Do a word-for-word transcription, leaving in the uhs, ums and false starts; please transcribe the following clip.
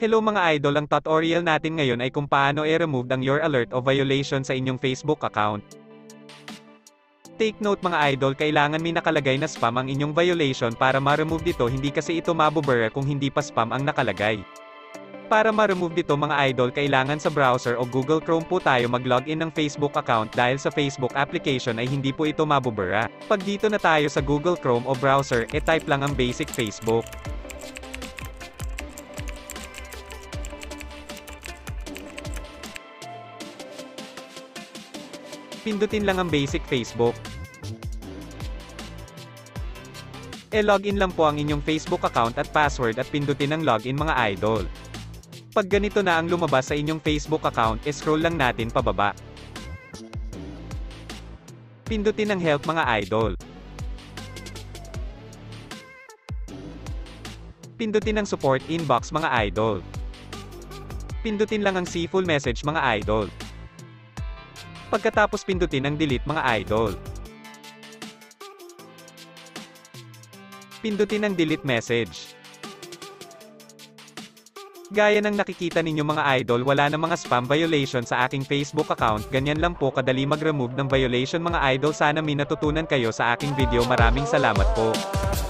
Hello mga idol, ang tutorial natin ngayon ay kung paano i-remove ang your alert o violation sa inyong Facebook account. Take note mga idol, kailangan may nakalagay na spam ang inyong violation para ma-remove dito, hindi kasi ito mabubura kung hindi pa spam ang nakalagay. Para ma-remove dito mga idol, kailangan sa browser o Google Chrome po tayo mag-login ng Facebook account dahil sa Facebook application ay hindi po ito mabubura. Pag dito na tayo sa Google Chrome o browser, e-type lang ang basic Facebook. Pindutin lang ang basic Facebook. E-login lang po ang inyong Facebook account at password at pindutin ang login mga idol. Pag ganito na ang lumabas sa inyong Facebook account, e-scroll lang natin pababa. Pindutin ang help mga idol. Pindutin ang support inbox mga idol. Pindutin lang ang see full message mga idol. Pagkatapos pindutin ang delete mga idol. Pindutin ang delete message. Gaya ng nakikita ninyo mga idol, wala na mga spam violation sa aking Facebook account. Ganyan lang po kadali mag-remove ng violation mga idol. Sana may natutunan kayo sa aking video. Maraming salamat po.